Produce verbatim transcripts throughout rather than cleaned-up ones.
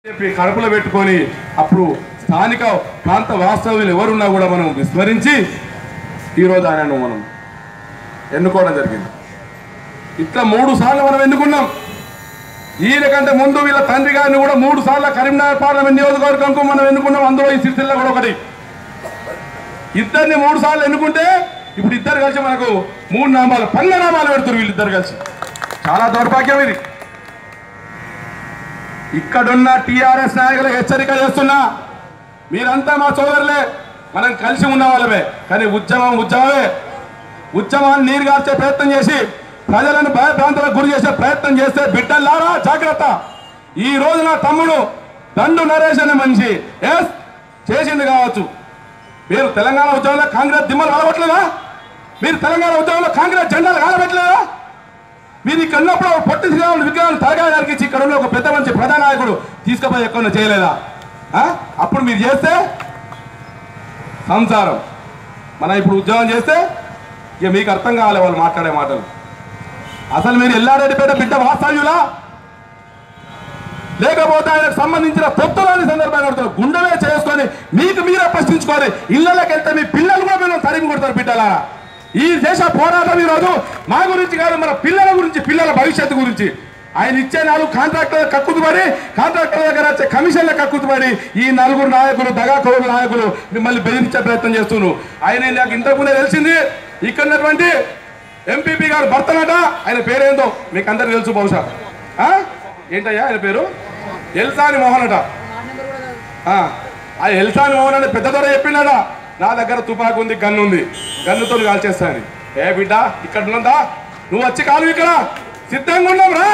కడుపులో పెట్టుకొని అప్పుడు స్థానిక ప్రాంత వాస్తవ్యులు ఎవరున్నా కూడా మనం విస్మరించి ఈరోజు ఆయనను మనం ఎన్నుకోవడం జరిగింది. ఇట్లా మూడు సార్లు మనం ఎన్నుకున్నాం. ఈయన కంటే ముందు వీళ్ళ తండ్రి గారిని కూడా మూడు సార్లు కరీంనగర్ పార్లమెంట్ నియోజకవర్గంకు మనం ఎన్నుకున్నాం. అందులో ఈ సిరిసిల్ల కూడా ఒకటి. ఇద్దరిని మూడు సార్లు ఎన్నుకుంటే ఇప్పుడు ఇద్దరు కలిసి మనకు మూడు నామాలు పంగనామాలు పెడుతున్నారు వీళ్ళిద్దరు కలిసి. చాలా దౌర్భాగ్యం ఇది. ఇక్కడున్న టీఆర్ఎస్ నాయకులకు హెచ్చరిక చేస్తున్నా, మీరంతా మా సోదరులే, మనం కలిసి ఉన్న వాళ్ళమే. కానీ ఉద్యమం ఉద్యమమే. ఉద్యమాన్ని నీరుగార్చే ప్రయత్నం చేసి ప్రజలను భయభ్రాంతులకు గురి చేసే ప్రయత్నం చేస్తే బిడ్డలారా జాగ్రత్త. ఈ రోజు నా తమ్ముడు దండు నరేష్ అనే మనిషి ఎస్ చేసింది కావచ్చు. మీరు తెలంగాణ ఉద్యమంలో కాంగ్రెస్ దిమ్మలు కలవట్లేదా? మీరు తెలంగాణ ఉద్యమంలో కాంగ్రెస్ జెండాలు కాలబెట్టలేదా? మీరు ఇక్కడ ఉన్నప్పుడు పొట్టి శ్రీరాములు విగ్రహాలు తరగా నరికించి ఇక్కడ ఉన్న ఒక పెద్ద మంచి ప్రధాన నాయకుడు తీసుకుపోయి ఎక్కడ చేయలేదా? అప్పుడు మీరు చేస్తే సంసారం. మనం ఇప్పుడు ఉద్యోగం చేస్తే ఇక మీకు అర్థం కావాలి వాళ్ళు మాట్లాడే మాటలు. అసలు మీరు ఎల్లారెడ్డిపేట బిడ్డ వాస్తవ్యులా లేకపోతే ఆయనకు సంబంధించిన తొత్తులని సందర్భంగా గుండెమే చేసుకొని మీకు మీరే ప్రశ్నించుకోవాలి. ఇళ్లలోకి వెళ్తే మీ పిల్లలు కూడా మేము తరిమి కొడతారు బిడ్డలా. ఈ దేశ పోరాటం ఈరోజు మా గురించి కాదు, మన పిల్లల గురించి, పిల్లల భవిష్యత్తు గురించి. ఆయన ఇచ్చే నాలుగు కాంట్రాక్టర్ కక్కుతుపడి కాంట్రాక్టర్ దగ్గర వచ్చే కమిషన్ల కక్కుతుపడి ఈ నలుగురు నాయకులు దగాకోరు నాయకులు మిమ్మల్ని బెదిరించే ప్రయత్నం చేస్తున్నారు. ఆయన నాకు ఇంతకుముందే తెలిసింది ఇక్కడ ఉన్నటువంటి ఎంపీపీ గారు భర్తనట. ఆయన పేరేందో మీకు అందరికి తెలుసు బహుశా. ఏంటయ్యా ఆయన పేరు? ఎల్సాని మోహన్ అట. ఆ ఎల్సాని మోహన్ అంటే పెద్ద దొర చెప్పిండట, నా దగ్గర తుపాకు ఉంది, గన్ను ఉంది, గన్నుతో కాల్చేస్తాను. ఏ బిడ్డ ఇక్కడ ఉన్నదా, నువ్వు వచ్చి కాలు ఇక్కడ సిద్ధంగా ఉన్నాం రా.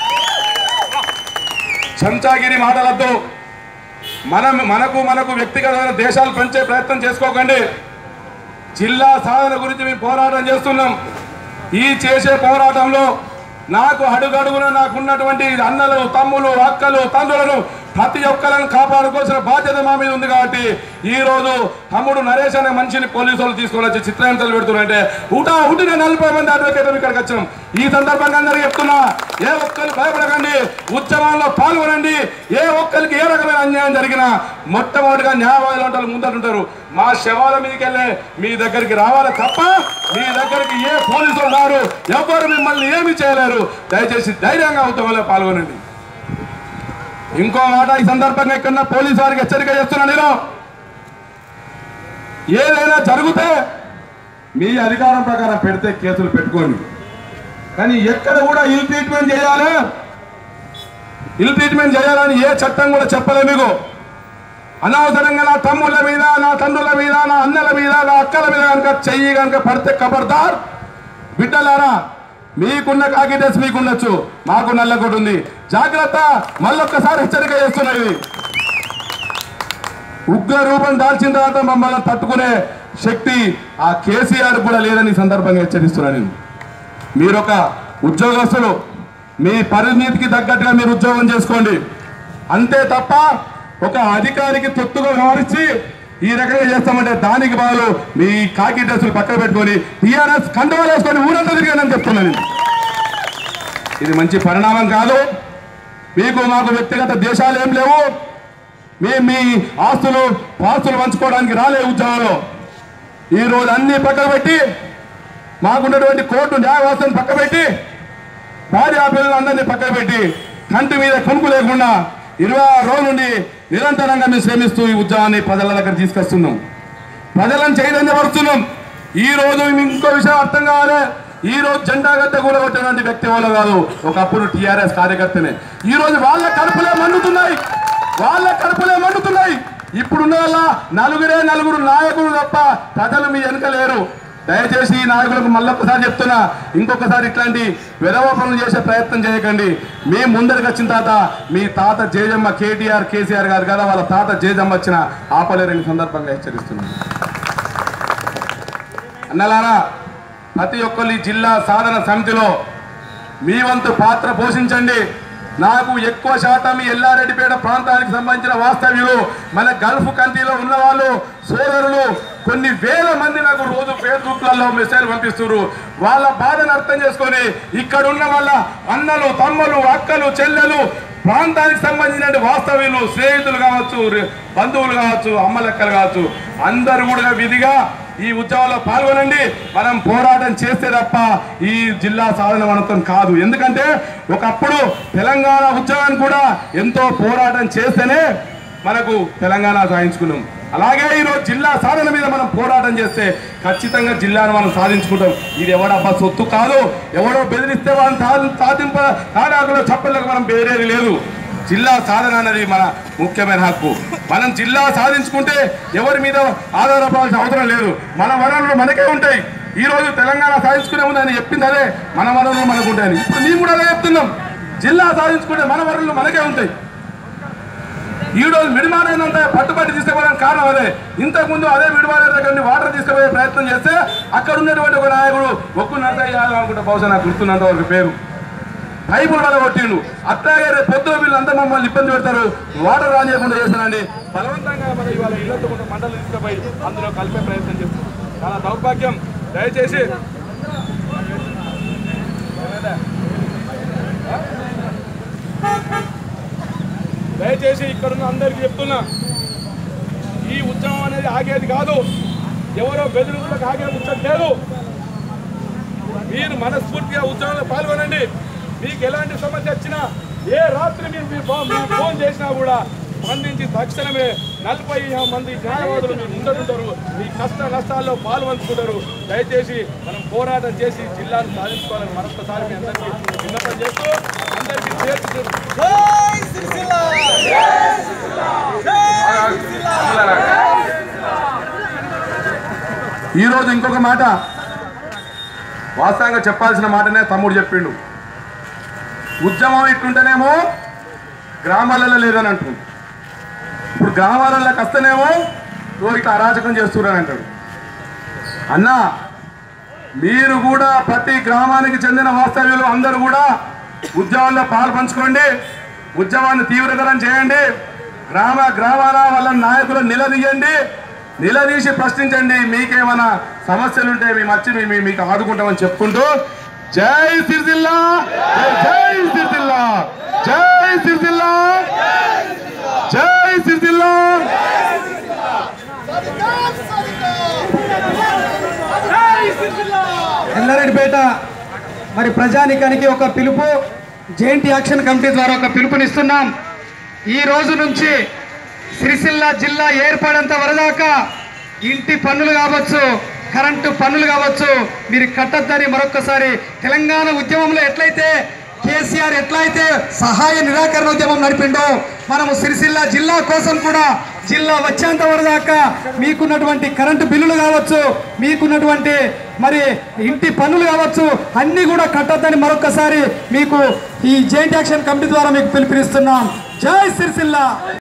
చెంచాగిరి మాటలద్దు. మనం మనకు మనకు వ్యక్తిగతమైన దేశాలు పెంచే ప్రయత్నం చేసుకోకండి. జిల్లా సాధన గురించి మేము పోరాటం చేస్తున్నాం. ఈ చేసే పోరాటంలో నాకు అడుగడుగున నాకున్నటువంటి అన్నలు, తమ్ములు, అక్కలు, తండ్రులను ప్రతి ఒక్కరిని కాపాడుకోవాల్సిన బాధ్యత మా మీద ఉంది. కాబట్టి ఈ రోజు తమ్ముడు నరేష్ అనే మనిషిని పోలీసు వాళ్ళు తీసుకొని వచ్చి చిత్రహింసలు పెడుతున్నారంటే ఉటా ఉటిన నలభై మంది అడ్వకేట్ ఇక్కడికి వచ్చాం. ఈ సందర్భంగా అందరికీ చెప్తున్నా, ఏ ఒక్కరు భయపడకండి, ఉద్యమంలో పాల్గొనండి. ఏ ఒక్కరికి ఏ రకమైన అన్యాయం జరిగినా మొట్టమొదటిగా న్యాయవాదులు అంటే ముందటుంటారు. మా శవాల మీదకి వెళ్ళే మీ దగ్గరికి రావాలి తప్ప మీ దగ్గరికి ఏ పోలీసులు రారు, ఎవ్వరు మిమ్మల్ని ఏమి చేయలేరు. దయచేసి ధైర్యంగా ఉద్యమంలో పాల్గొనండి. ఇంకో మాట ఈ సందర్భంగా ఇక్కడ పోలీసు వారికి హెచ్చరిక చేస్తున్నా, నేను ఏదైనా జరిగితే మీ అధికారం ప్రకారం పెడితే కేసులు పెట్టుకోండి. కానీ ఎక్కడ కూడా ఇల్ ట్రీట్మెంట్ చేయాలి, ఇల్ ట్రీట్మెంట్ చేయాలని ఏ చట్టం కూడా చెప్పలే మీకు. అనవసరంగా నా తమ్ముళ్ళ మీద, నా తండ్రుల మీద, నా అన్నల మీద, నా అక్కల మీద కనుక చెయ్యి కనుక పడితే ఖబర్దార్. బిడ్డలారా, మీకున్న కాకి డ్రెస్ మీకుండొచ్చు, మాకు నల్లకోట ఉంది, జాగ్రత్త. మళ్ళొక్కసారి హెచ్చరిక చేస్తున్నది. ఉగ్ర రూపం దాల్చిన తర్వాత మమ్మల్ని తట్టుకునే శక్తి ఆ కేసీఆర్ కూడా లేదని సందర్భంగా హెచ్చరిస్తున్నాను. మీరు ఒక ఉద్యోగస్తులు, మీ పరిణితికి తగ్గట్టుగా మీరు ఉద్యోగం చేసుకోండి. అంతే తప్ప ఒక అధికారికి తొత్తుగా వ్యవహరించి ఈ రకంగా చేస్తామంటే దానికి బదులు మీ కాకి డ్రెస్సులు పక్కన పెట్టుకొని టీఆర్ఎస్ కండువాలు వేసుకొని ఊరంతా తిరిగానని చెప్తున్నాను. ఇది మంచి పరిణామం కాదు. మీకు మాకు వ్యక్తిగత దేశాలు ఏం లేవు. మేము మీ ఆస్తులు పాస్తులు పంచుకోవడానికి రాలే ఉద్యమంలో. ఈరోజు అన్ని పక్కన పెట్టి మాకున్నటువంటి కోర్టు న్యాయ వ్యవస్థను పక్క పెట్టి భార్య పిల్లలు అందరినీ పక్కన పెట్టి కంటి మీద కొనుక్కు లేకుండా ఇరవై ఆరు రోజుల నుండి నిరంతరంగా మేము శ్రమిస్తూ ఈ ఉద్యమాన్ని ప్రజల దగ్గర తీసుకొస్తున్నాం, ప్రజలను చైతన్యపరుస్తున్నాం. ఈ రోజు ఇంకో విషయం అర్థం కావాలి, ఈ రోజు జెండా గద్దె కూడా కొట్టినటువంటి వ్యక్తి వాళ్ళు కాదు, ఒకప్పుడు టీఆర్ఎస్ కార్యకర్తనే. ఈ రోజు వాళ్ళ కడుపులే మండుతున్నాయి, వాళ్ళ కడుపులే మండుతున్నాయి. ఇప్పుడున్న వల్ల నలుగురే నలుగురు నాయకులు తప్ప ప్రజలు మీ వెనుక లేరు. దయచేసి ఈ నాయకులకు మళ్ళొక్కసారి చెప్తున్నా, ఇంకొకసారి ఇట్లాంటి విధవ పనులు చేసే ప్రయత్నం చేయకండి. మేము ముందరికి వచ్చిన తాత మీ తాత జేజమ్మ కేటీఆర్ కేసీఆర్ గారు కదా, వాళ్ళ తాత జేజమ్మ వచ్చిన ఆపలేరని సందర్భంగా హెచ్చరిస్తున్నాను. అన్నలారా, ప్రతి ఒక్కరు ఈ జిల్లా సాధన సమితిలో మీ వంతు పాత్ర పోషించండి. నాకు ఎక్కువ శాతం ఈ ఎల్లారెడ్డిపేట ప్రాంతానికి సంబంధించిన వాస్తవ్యులు, మన గల్ఫ్ కంట్రీలో ఉన్న వాళ్ళు సోదరులు కొన్ని వేల మంది నాకు రోజు ఫేస్బుక్లలో మెసేజ్ పంపిస్తున్నారు. వాళ్ళ బాధను అర్థం చేసుకొని ఇక్కడ ఉన్న వాళ్ళ అన్నలు, తమ్ములు, అక్కలు, చెల్లెలు ప్రాంతానికి సంబంధించిన వాస్తవ్యులు, స్నేహితులు కావచ్చు, బంధువులు కావచ్చు, అమ్మ లెక్కలు కావచ్చు, అందరూ కూడా విధిగా ఈ ఉద్యమంలో పాల్గొనండి. మనం పోరాటం చేస్తే తప్ప ఈ జిల్లా సాధన మనతో కాదు. ఎందుకంటే ఒకప్పుడు తెలంగాణ ఉద్యమాన్ని కూడా ఎంతో పోరాటం చేస్తేనే మనకు తెలంగాణ సాధించుకున్నాం. అలాగే ఈరోజు జిల్లా సాధన మీద మనం పోరాటం చేస్తే ఖచ్చితంగా జిల్లాను మనం సాధించుకుంటాం. ఇది ఎవడబ్బా సొత్తు కాదు, ఎవడో బెదిరిస్తే వాళ్ళని సాధింప తాడాకులో చప్పలకు మనం బెదిరేది లేదు. జిల్లా సాధన అనేది మన ముఖ్యమైన హక్కు. మనం జిల్లా సాధించుకుంటే ఎవరి మీద ఆధారపడాల్సిన అవసరం లేదు. మన వనరులు మనకే ఉంటాయి. ఈ రోజు తెలంగాణ సాధించుకునే ముందు ఆయన చెప్పింది అదే, మన వనరులు మనకు ఉంటాయని. ఇప్పుడు మేము కూడా అదే చెప్తున్నాం, జిల్లా సాధించుకుంటే మన వనరులు మనకే ఉంటాయి. ఈ రోజు మిడిమారైనంత పట్టుబట్టి తీసుకుపోవడానికి కారణం అదే. ఇంతకుముందు అదే మిడిమారే దగ్గర నుండి వాటర్ తీసుకుపోయే ప్రయత్నం చేస్తే అక్కడ ఉన్నటువంటి ఒక నాయకుడు ఒక్కు నరసయ్య అనుకుంటే బహుశా నాకు గుర్తున్నంత వరకు పేరు పైపులు వల్ల కొట్టిండు. అట్లాగే పొద్దు వీళ్ళు అంతా మమ్మల్ని ఇబ్బంది పెడతారు, వాటర్ రానియకుండా చేస్తానండి. బలవంతంగా మన ఇవాళ ఇళ్లతో కొంత మంటలు తీసుకుపోయి అందులో కలిపే ప్రయత్నం చేస్తారు. చాలా దౌర్భాగ్యం. దయచేసి దయచేసి ఇక్కడున్న అందరికీ చెప్తున్నా, ఈ ఉద్యమం అనేది ఆగేది కాదు. ఎవరో బెదిరింపులకు ఆగే ముచ్చట లేదు. మీరు మనస్ఫూర్తిగా ఉద్యమంలో పాల్గొనండి. మీకు ఎలాంటి సమస్య వచ్చినా ఏ రాత్రి మీరు మీరు ఫోన్ చేసినా కూడా స్పందించి తక్షణమే నలభై మంది న్యాయవాదులు మీరు ముందడుంటారు. మీ కష్ట నష్టాల్లో పాల్పంచుకుంటారు. దయచేసి మనం పోరాటం చేసి జిల్లాను సాధించుకోవాలని మరొకసారి మీ అందరికీ విన్నపం చేస్తూ అందరికీ చేస్తూ ఈరోజు ఇంకొక మాట వాస్తవంగా చెప్పాల్సిన మాటనే తమ్ముడు చెప్పిండు. ఉద్యమం ఇట్లుంటేనేమో గ్రామాలలో లేదని అంటుంది. ఇప్పుడు గ్రామాలలోకి వస్తేనేమో ఇట్లా అరాచకం చేస్తున్నారని అంటాడు. అన్న, మీరు కూడా ప్రతి గ్రామానికి చెందిన వాస్తవ్యులు అందరూ కూడా ఉద్యమంలో పాలు పంచుకోండి. ఉద్యమాన్ని తీవ్రతరం చేయండి. గ్రామ గ్రామాల వాళ్ళ నాయకులను నిలదీయండి. నిలదీసి ప్రశ్నించండి. మీకేమైనా సమస్యలు ఉంటే మేము వచ్చి మేము మీకు ఆదుకుంటామని చెప్పుకుంటూ జై సిరిసిల్ల, జై సిరిసిల్ల, జై సిరిసిల్ల, జై సిరిసిల్ల. ఎల్లారెడ్డిపేట మరి ప్రజానికానికి ఒక పిలుపు, జేఎన్టీ యాక్షన్ కమిటీ ద్వారా ఒక పిలుపునిస్తున్నాం. ఈ రోజు నుంచి సిరిసిల్ల జిల్లా ఏర్పడేంత వరదాకా ఇంటి పన్నులు కావచ్చు, కరెంటు పన్నులు కావచ్చు మీరు కట్టద్దని మరొకసారి తెలంగాణ ఉద్యమంలో ఎట్లయితే కేసీఆర్ ఎట్లయితే సహాయ నిరాకరణ ఉద్యమం నడిపిండో మనము సిరిసిల్ల జిల్లా కోసం కూడా జిల్లా వచ్చేంత వరదాకా మీకున్నటువంటి కరెంటు బిల్లులు కావచ్చు, మీకున్నటువంటి మరి ఇంటి పన్నులు కావచ్చు అన్నీ కూడా కట్టద్దని మరొకసారి మీకు ఈ జేఎన్టీ యాక్షన్ కమిటీ ద్వారా మీకు పిలుపునిస్తున్నాం. జై సిరిసిల్ల.